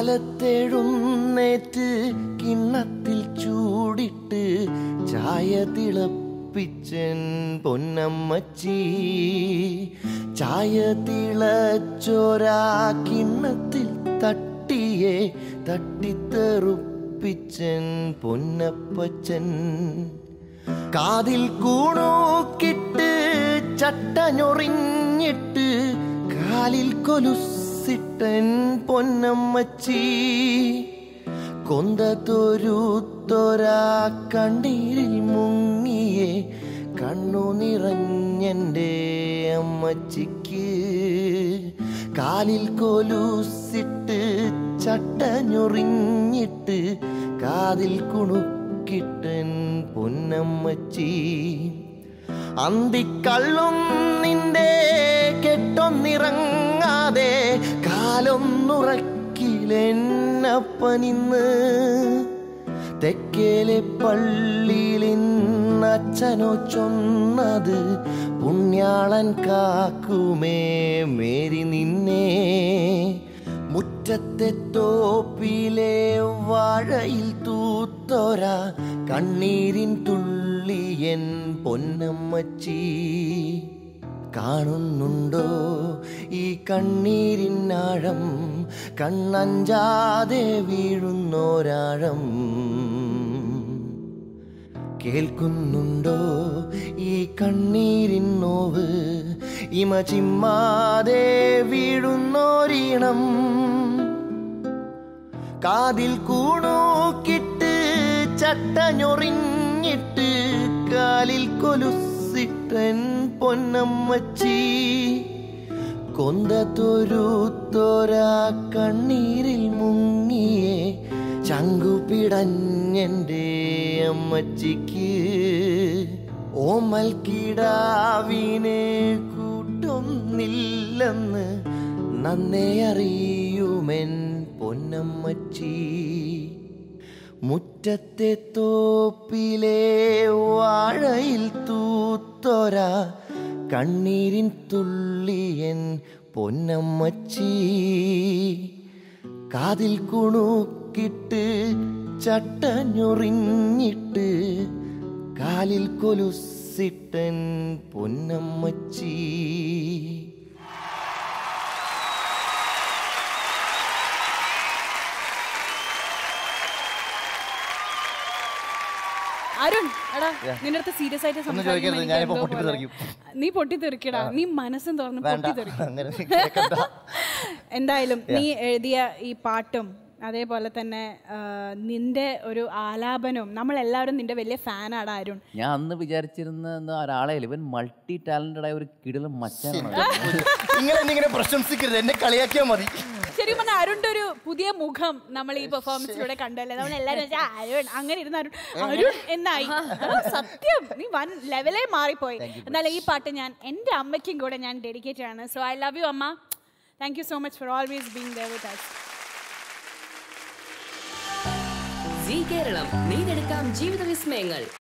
കാലത്തെഴുന്നേറ്റ് കിണ്ണത്തിൽ ചൂടിട്ട് ചായ തിളപ്പിച്ചൻ പൊന്നമ്മച്ചി. ചായ തിളച്ചോരാ കിണ്ണത്തിൽ തട്ടിയെ തട്ടിത്തെറുപ്പിച്ചൻ പൊന്നപ്പച്ചൻ. കാതിൽ കൂണൂക്കിട്ട് ചട്ടഞ്ഞൊറിഞ്ഞിട്ട് കാലിൽ കൊലുസിട്ടൻ പൊന്നമ്മച്ചി. കൊന്ത തൊരുത്തൊരാ കണ്ണീരിൽ മുങ്ങിയെ കണ്ണു നിറഞ്ഞെൻ്റെ അമ്മച്ചിക്ക്. കാലിൽ കൊലുസിട്ട് ചട്ടഞ്ഞൊറിഞ്ഞിട്ട് കാതിൽ കുണുക്കിട്ടൻ പൊന്നമ്മച്ചി. അന്തിക്കള്ളും നിന്റെ കെട്ടൊന്നിറങ്ങാതെ കാലൊന്നുറക്കിലെന്നപ്പനിന്ന്. തെക്കേലെ പള്ളിയിലിന്നച്ഛനോ ചൊന്നത് പുണ്യാളൻ കാക്കുമേ മേരി നിന്നെ. മുറ്റത്തെ തോപ്പിലെ വാഴയിൽ തൂത്തോരാ കണ്ണീരിൻ തുള്ളിയൻ പൊന്നമ്മച്ചി. കാണുന്നുണ്ടോ ഈ കണ്ണീരിനാഴം, കണ്ണഞ്ചാതെ വീഴുന്നോരാഴം. കേൾക്കുന്നുണ്ടോ ഈ കണ്ണീരിൻ നോവ്, ഇമ ചിമ്മാതെ വീഴുന്നോരീണം. കാതിൽ കൂണൂക്കിട്ട് ചട്ടഞ്ഞൊറിഞ്ഞിട്ട് കാലിൽ കൊലുസിട്ടൻ പൊന്നമ്മച്ചി. കൊന്ത തൊരുത്തോരാ കണ്ണീരിൽ മുങ്ങിയെ ചങ്കുപിടഞ്ഞെൻ്റെ അമ്മച്ചിക്ക്. ഓമൽ കിടാവിനെ കൂട്ടൊന്നില്ലെന്ന് നന്നേ അറിയുമെൻ പൊന്നമ്മച്ചി. മുറ്റത്തെ തോപ്പിലെ വാഴയിൽ തൂത്തോരാ കണ്ണീരിൻ തുള്ളിയൻ പൊന്നമ്മച്ചി. കാതിൽ കുണുക്കിട്ട് ചട്ടഞ്ഞൊറിഞ്ഞിട്ട് കാലിൽ കൊലുസിട്ടൻ പൊന്നമ്മച്ചി. അരുൺ, എടാ നിന്റെ അടുത്ത് സീരിയസ് ആയിട്ട് നീ പൊട്ടിത്തെറിക്കടാ. നീ മനസ്സും തുറന്ന് പൊട്ടിത്തെറിക്കും. എന്തായാലും നീ എഴുതിയ ഈ പാട്ടും അതേപോലെ തന്നെ നിന്റെ ഒരു ആലാപനവും നമ്മളെല്ലാവരും നിന്റെ വലിയ ഫാനാണ് അരുൺ. ഞാൻ അന്ന് വിചാരിച്ചിരുന്ന ഒരാളെ ഇവൻ മൾട്ടി ടാലന്റഡ് ആയ ഒരു കിടിലൻ മച്ചാനാണ്. ഇങ്ങനെ പ്രശംസിക്കരുത്, എന്നെ കളിയാക്കിയാൽ മതി. ശരിക്കും പറഞ്ഞാൽ അരുണിന്റെ ഒരു പുതിയ മുഖം നമ്മൾ ഈ പെർഫോമൻസിലൂടെ കണ്ടല്ലേ. നമ്മളെല്ലാവരും അരുൺ അങ്ങനെ ഇരുന്ന അരുൺ എന്നായി. സത്യം, നീ വൺ ലെവലേ മാറിപ്പോയി. എന്നാലും ഈ പാട്ട് ഞാൻ എൻ്റെ അമ്മയ്ക്കും കൂടെ ഞാൻ ഡെഡിക്കേറ്റ് ആണ്. സോ ഐ ലവ് യു അമ്മ. Thank you so much for always being there with us. Keralam, നേടിയെടുക്കാം ജീവിത വിസ്മയങ്ങൾ.